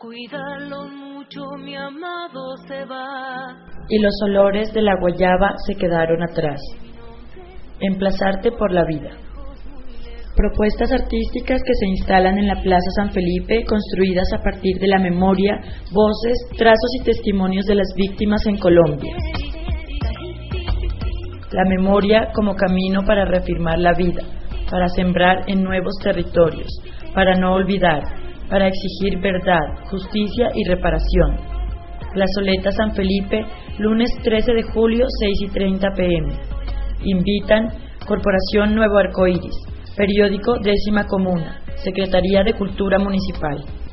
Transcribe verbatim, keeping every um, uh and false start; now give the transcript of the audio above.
cuidarlo mucho, mi amado se va. Y los olores de la guayaba se quedaron atrás. Emplazarte por la vida. Propuestas artísticas que se instalan en la Plaza San Felipe, construidas a partir de la memoria, voces, trazos y testimonios de las víctimas en Colombia. La memoria como camino para reafirmar la vida, para sembrar en nuevos territorios, para no olvidar, para exigir verdad, justicia y reparación. Plazoleta San Felipe, lunes trece de julio, seis y treinta pm. Invitan Corporación Nuevo Arcoíris, Periódico Décima Comuna, Secretaría de Cultura Municipal.